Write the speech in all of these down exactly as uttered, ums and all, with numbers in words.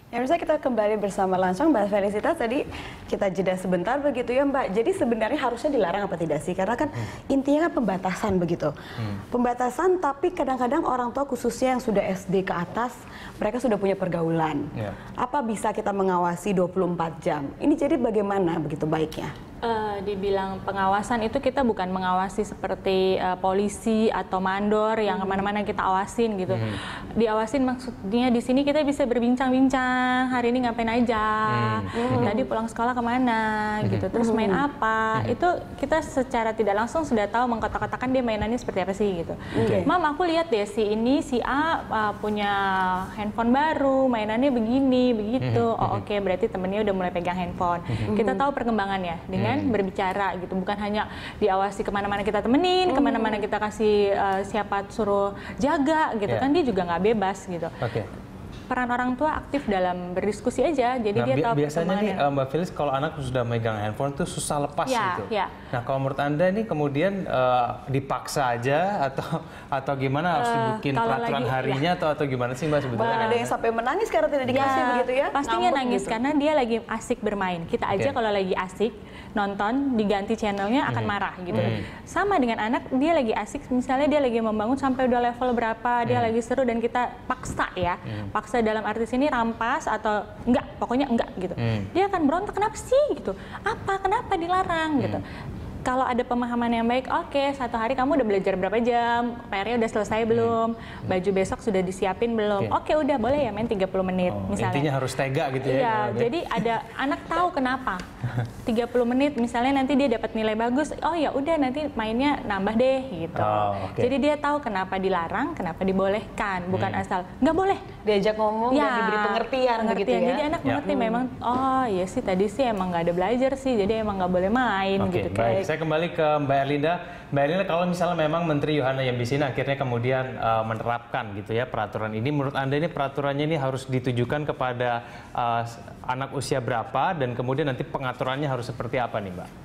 Ya, misalnya kita kembali bersama langsung Mbak Felicitas, tadi kita jeda sebentar begitu ya Mbak. Jadi sebenarnya harusnya dilarang apa tidak sih? Karena kan hmm. intinya kan pembatasan begitu. Hmm. Pembatasan, tapi kadang-kadang orang tua khususnya yang sudah S D ke atas, mereka sudah punya pergaulan. Yeah. Apa bisa kita mengawasi dua puluh empat jam? Ini jadi bagaimana begitu baiknya? Uh, dibilang pengawasan itu kita bukan mengawasi seperti uh, polisi atau mandor yang kemana-mana kita awasin gitu. Hmm. Diawasin maksudnya di sini kita bisa berbincang-bincang hari ini ngapain aja, hmm. tadi pulang sekolah kemana gitu, terus main apa. Hmm. Itu kita secara tidak langsung sudah tahu mengkotak-kotakan dia mainannya seperti apa sih gitu. Okay. Mam, aku lihat deh si ini si A uh, punya handphone baru, mainannya begini begitu. Hmm. Oh oke, okay, berarti temennya udah mulai pegang handphone. Hmm. Kita tahu perkembangannya dengan Hmm. berbicara gitu, bukan hanya diawasi kemana-mana kita temenin, hmm. kemana-mana kita kasih uh, siapa suruh jaga gitu, yeah. kan dia juga nggak bebas gitu. Okay. Peran orang tua aktif dalam berdiskusi aja, jadi nah, dia bi tahu biasanya nih uh, Mbak Felis kalau anak sudah megang handphone tuh susah lepas ya, gitu. Ya. Nah kalau menurut Anda ini kemudian uh, dipaksa aja atau atau gimana harus dibikin uh, peraturan lagi, harinya ya. atau atau gimana sih Mbak sebetulnya? Ada yang sampai menangis karena tidak dikasih ya, begitu ya? Pastinya Ngambuk nangis gitu. Karena dia lagi asik bermain. Kita aja okay. kalau lagi asik nonton diganti channelnya akan hmm. marah gitu. Hmm. Sama dengan anak, dia lagi asik misalnya dia lagi membangun sampai udah level berapa, dia hmm. lagi seru dan kita paksa ya, hmm. paksa dalam arti sini rampas atau enggak, pokoknya enggak gitu. Hmm. Dia akan berontak, kenapa sih gitu? Apa, kenapa dilarang hmm. gitu? Kalau ada pemahaman yang baik, oke okay, satu hari kamu udah belajar berapa jam, P R-nya udah selesai belum, hmm. baju besok sudah disiapin belum, oke okay. okay, udah boleh ya main tiga puluh menit oh, misalnya. Intinya harus tega gitu ya. Iya, jadi ada anak tahu kenapa tiga puluh menit misalnya nanti dia dapat nilai bagus, oh ya udah nanti mainnya nambah deh gitu. Oh, okay. Jadi dia tahu kenapa dilarang, kenapa dibolehkan, bukan hmm. asal nggak boleh. Diajak ngomong ya, dan diberi pengertian, pengertian begitu ya. Jadi anak ya. mengerti hmm. memang, oh iya sih tadi sih emang nggak ada belajar sih, jadi emang nggak boleh main okay, gitu. Baik. Saya kembali ke Mbak Erlinda. Mbak Erlinda, kalau misalnya memang Menteri Yohana Yambisi akhirnya kemudian uh, menerapkan gitu ya peraturan ini, menurut Anda ini peraturannya ini harus ditujukan kepada uh, anak usia berapa dan kemudian nanti pengaturannya harus seperti apa nih Mbak?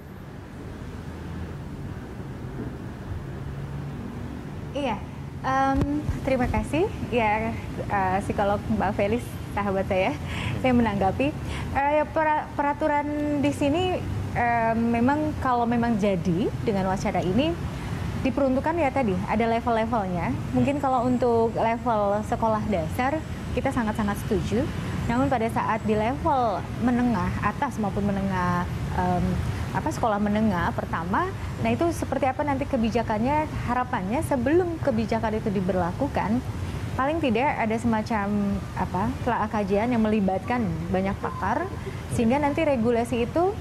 Iya, um, terima kasih ya uh, psikolog Mbak Felis, sahabat saya. Saya menanggapi uh, peraturan di sini. Uh, memang kalau memang jadi dengan wacana ini diperuntukkan ya tadi ada level-levelnya. Mungkin kalau untuk level sekolah dasar kita sangat-sangat setuju. Namun pada saat di level menengah atas maupun menengah um, apa sekolah menengah pertama, nah itu seperti apa nanti kebijakannya, harapannya sebelum kebijakan itu diberlakukan paling tidak ada semacam apa telah kajian yang melibatkan banyak pakar sehingga nanti regulasi itu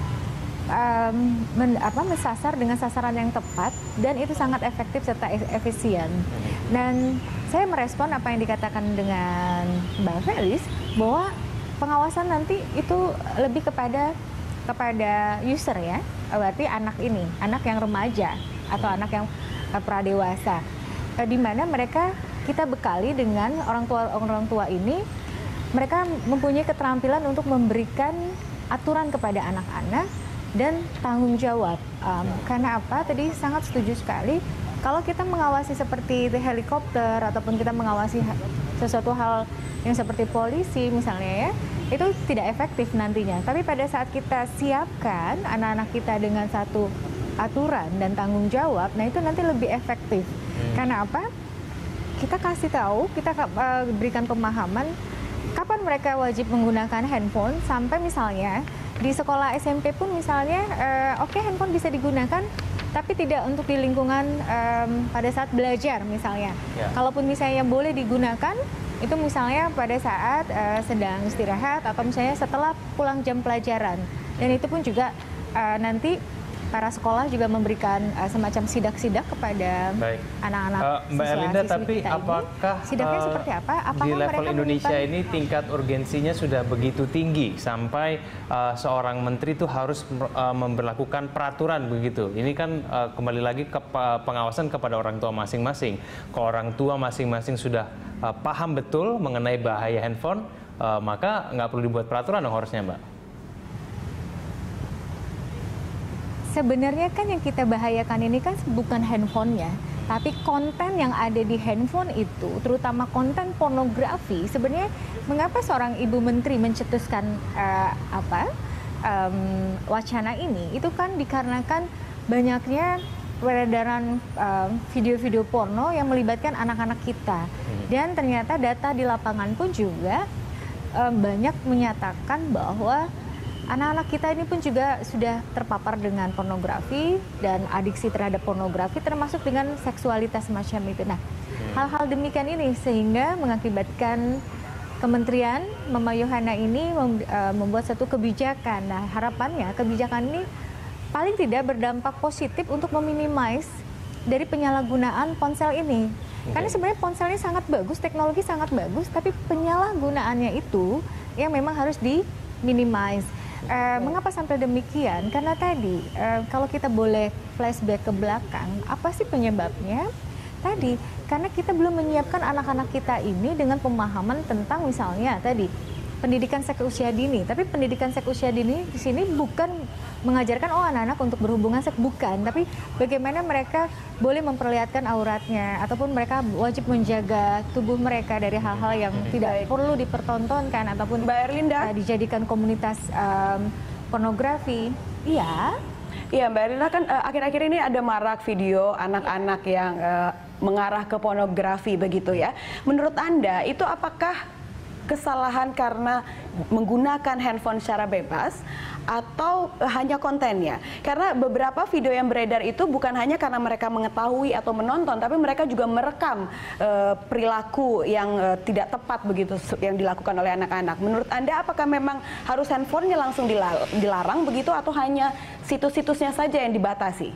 Um, men, apa, mesasar dengan sasaran yang tepat dan itu sangat efektif serta efisien. Dan saya merespon apa yang dikatakan dengan Mbak Felis bahwa pengawasan nanti itu lebih kepada kepada user ya, berarti anak ini, anak yang remaja atau anak yang uh, pradewasa, uh, di mana mereka kita bekali dengan orang tua orang tua ini, mereka mempunyai keterampilan untuk memberikan aturan kepada anak-anak dan tanggung jawab. Um, karena apa? Tadi sangat setuju sekali. Kalau kita mengawasi seperti helikopter ataupun kita mengawasi sesuatu hal yang seperti polisi misalnya ya, itu tidak efektif nantinya. Tapi pada saat kita siapkan anak-anak kita dengan satu aturan dan tanggung jawab, nah itu nanti lebih efektif. Hmm. Karena apa? Kita kasih tahu, kita uh, berikan pemahaman kapan mereka wajib menggunakan handphone sampai misalnya di sekolah S M P pun misalnya, uh, oke okay, handphone bisa digunakan, tapi tidak untuk di lingkungan um, pada saat belajar misalnya. Yeah. Kalaupun misalnya boleh digunakan, itu misalnya pada saat uh, sedang istirahat atau misalnya setelah pulang jam pelajaran. Dan itu pun juga uh, nanti para sekolah juga memberikan uh, semacam sidak-sidak kepada anak-anak uh, Mbak Erlinda, tapi apakah sidaknya uh, seperti apa? Apakah di level Indonesia menyimpan... ini tingkat urgensinya sudah begitu tinggi sampai uh, seorang menteri itu harus uh, memberlakukan peraturan begitu? Ini kan uh, kembali lagi ke pengawasan kepada orang tua masing-masing. Kalau orang tua masing-masing sudah uh, paham betul mengenai bahaya handphone, uh, maka nggak perlu dibuat peraturan dong harusnya, Mbak. Sebenarnya kan yang kita bahayakan ini kan bukan handphonenya, Tapi konten yang ada di handphone itu, terutama konten pornografi, sebenarnya mengapa seorang ibu menteri mencetuskan uh, apa um, wacana ini? Itu kan dikarenakan banyaknya peredaran video-video uh, porno yang melibatkan anak-anak kita. Dan ternyata data di lapangan pun juga uh, banyak menyatakan bahwa anak-anak kita ini pun juga sudah terpapar dengan pornografi dan adiksi terhadap pornografi, termasuk dengan seksualitas semacam itu. Nah, hal-hal demikian ini sehingga mengakibatkan Kementerian Mama Yohana ini mem, uh, membuat satu kebijakan. Nah, harapannya kebijakan ini paling tidak berdampak positif untuk meminimais dari penyalahgunaan ponsel ini. Okay. Karena sebenarnya ponsel ini sangat bagus, teknologi sangat bagus, tapi penyalahgunaannya itu yang memang harus diminimais. Uh, mengapa sampai demikian? Karena tadi uh, kalau kita boleh flashback ke belakang, apa sih penyebabnya? Tadi karena kita belum menyiapkan anak-anak kita ini dengan pemahaman tentang misalnya tadi pendidikan seks usia dini. Tapi pendidikan seks usia dini di sini bukan mengajarkan oh anak-anak untuk berhubungan seks, bukan, tapi bagaimana mereka boleh memperlihatkan auratnya ataupun mereka wajib menjaga tubuh mereka dari hal-hal yang tidak perlu dipertontonkan ataupun Mbak Erlinda uh, dijadikan komunitas um, pornografi. Iya. Iya Mbak Erlinda, kan uh, akhir-akhir ini ada marak video anak-anak yang uh, mengarah ke pornografi begitu ya. Menurut Anda itu apakah kesalahan karena menggunakan handphone secara bebas atau hanya kontennya? Karena beberapa video yang beredar itu bukan hanya karena mereka mengetahui atau menonton, tapi mereka juga merekam uh, perilaku yang uh, tidak tepat begitu yang dilakukan oleh anak-anak. Menurut Anda apakah memang harus handphonenya langsung dilarang begitu atau hanya situs-situsnya saja yang dibatasi?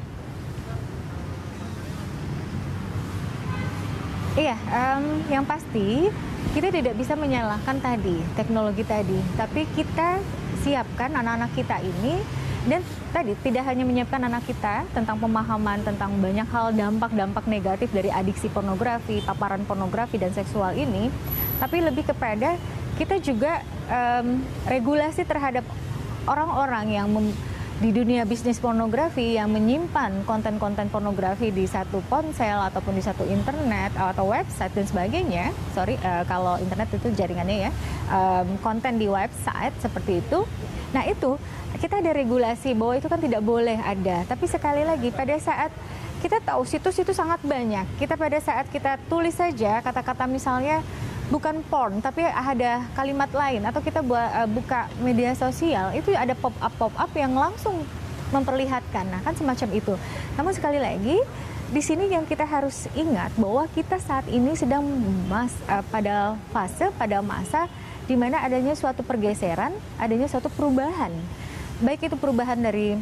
Iya, um, yang pasti kita tidak bisa menyalahkan tadi teknologi tadi, tapi kita siapkan anak-anak kita ini, dan tadi tidak hanya menyiapkan anak kita tentang pemahaman tentang banyak hal dampak-dampak negatif dari adiksi pornografi, paparan pornografi dan seksual ini, tapi lebih kepada kita juga um, regulasi terhadap orang-orang yang mem di dunia bisnis pornografi yang menyimpan konten-konten pornografi di satu ponsel ataupun di satu internet atau website dan sebagainya. Sorry, uh, kalau internet itu jaringannya ya, um, konten di website seperti itu. Nah itu kita ada regulasi bahwa itu kan tidak boleh ada. Tapi sekali lagi pada saat kita tahu situs itu sangat banyak, kita pada saat kita tulis saja kata-kata misalnya bukan porn, tapi ada kalimat lain, atau kita buat, uh, buka media sosial, itu ada pop-up pop-up yang langsung memperlihatkan. Nah, kan semacam itu. Namun sekali lagi, di sini yang kita harus ingat bahwa kita saat ini sedang mas, uh, pada fase, pada masa di mana adanya suatu pergeseran, adanya suatu perubahan. Baik itu perubahan dari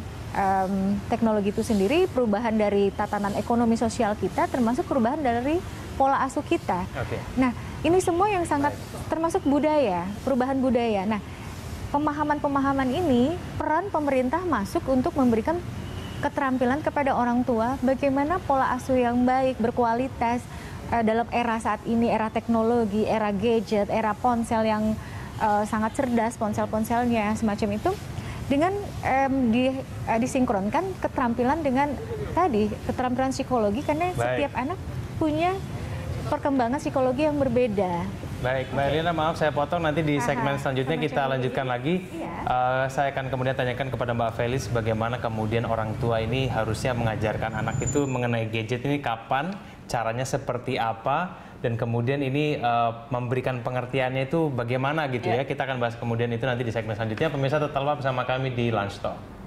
um, teknologi itu sendiri, perubahan dari tatanan ekonomi sosial kita, termasuk perubahan dari pola asuh kita. Okay. Nah, ini semua yang sangat termasuk budaya, perubahan budaya. Nah, pemahaman-pemahaman ini peran pemerintah masuk untuk memberikan keterampilan kepada orang tua bagaimana pola asuh yang baik, berkualitas uh, dalam era saat ini, era teknologi, era gadget, era ponsel yang uh, sangat cerdas, ponsel-ponselnya semacam itu, dengan um, di, uh, disinkronkan keterampilan dengan tadi keterampilan psikologi, karena baik. Setiap anak punya perkembangan psikologi yang berbeda. Baik, Mbak Erlinda, maaf saya potong, nanti di segmen selanjutnya kita lanjutkan lagi. Iya. Uh, saya akan kemudian tanyakan kepada Mbak Felis bagaimana kemudian orang tua ini harusnya mengajarkan anak itu mengenai gadget ini kapan, caranya seperti apa, dan kemudian ini uh, memberikan pengertiannya itu bagaimana gitu ya. ya. Kita akan bahas kemudian itu nanti di segmen selanjutnya. Pemirsa tetaplah bersama kami di Lunch Talk.